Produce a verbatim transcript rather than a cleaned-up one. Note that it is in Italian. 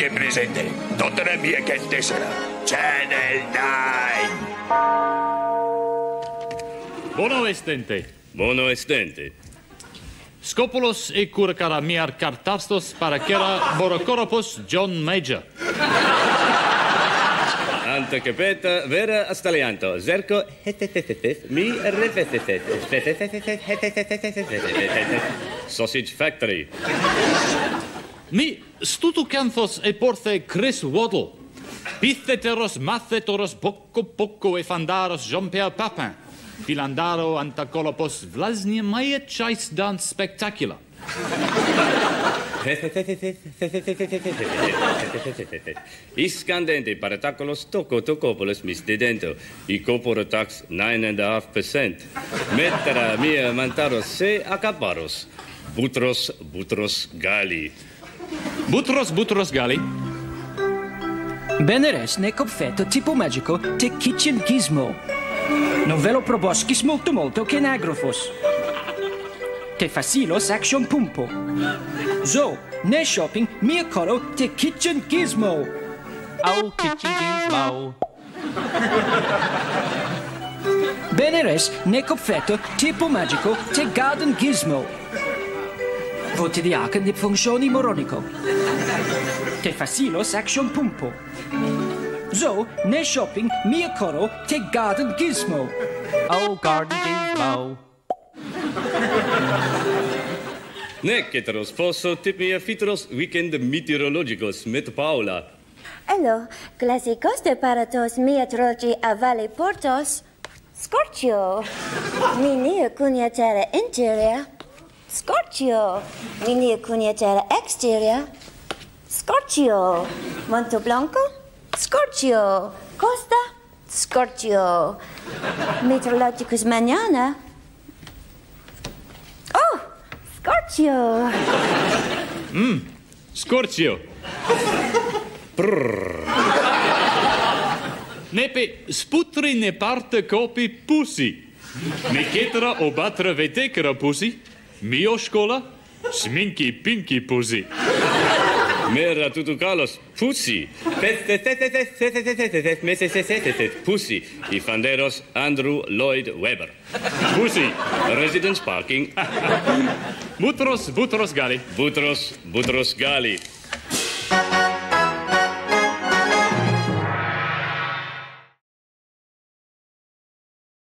è presente. Tutte le mie che tessera. Channel nine. Buono estente. Buono estente. Scopulos e curcara miar cartastos para kera borokoropos John Major. Ante capeta vera astalianto. Zerco mi Sausage Factory. Mi stutucanthos e porthe Chris Waddle. Pitheteros mathetoros bocco bocco e fandaros Jean-Pierre Papin. Filandaro antacolopos Vlasnia Maya Chase Dance Spectacular. Iscandente paratacolos toco tocopolis misdedento. I coporotax nine and a half percent. Mettera mia mantaros se acaparos. Butros butros gali. Butros butros gali. Beneres ne copfetto tipo magico te kitchen gizmo. Novello proboscis molto molto che nagrofos. Te facilos action pumpo. Zo, ne shopping mia coro te kitchen gizmo. Oh, kitchen gizmo. Beneres ne copfetto tipo magico te garden gizmo. Voti di haken di funzioni moronico. Te facilos action pumpo. Zo, ne shopping mia coro te garden gizmo. Oh, garden gizmo. Ne keteros posso tip mia fitros weekend meteorologicos met Paula. Hello, clásicos de paratos meteorologi a Valle Portos. Scorchio. Mini cuniatera interior. Scorchio. Mini cuniatera exterior. Scorchio. Monte Blanco. Scorchio. Costa. Scorchio. Meteorologicus mañana. Oh, Scorchio. Mmm, Scorchio. Nepe sputri ne parte copi pussy. Ne ketera o batra vetekera pussy. Mio scola, sminky pinky pussy. Mera tutucalos pussy. Pussy. I fanderos Andrew Lloyd Webber. Pussy. Residence parking. Butros butros gali. Butros butros gali.